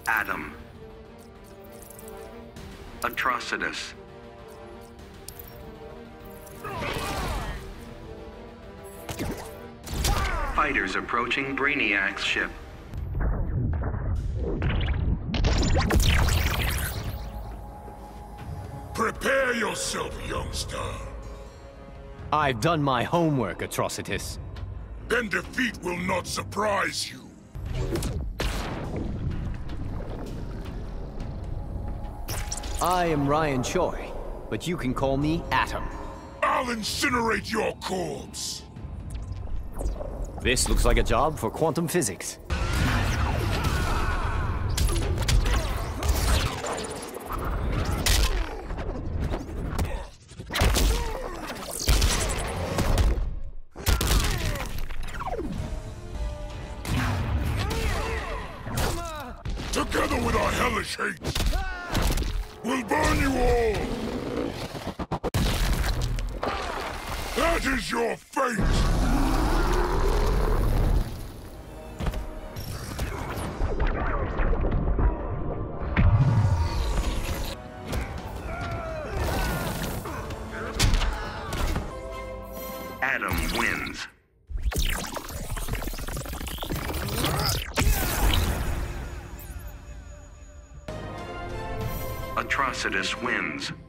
Adam. Atrocitus. Fighters approaching Brainiac's ship. Prepare yourself, youngster. I've done my homework, Atrocitus. Then defeat will not surprise you. I am Ryan Choi, but you can call me Atom. I'll incinerate your corpse. This looks like a job for quantum physics. Together with our hellish hate, we'll burn you all! That is your fate! Adam wins. Atrocitus wins.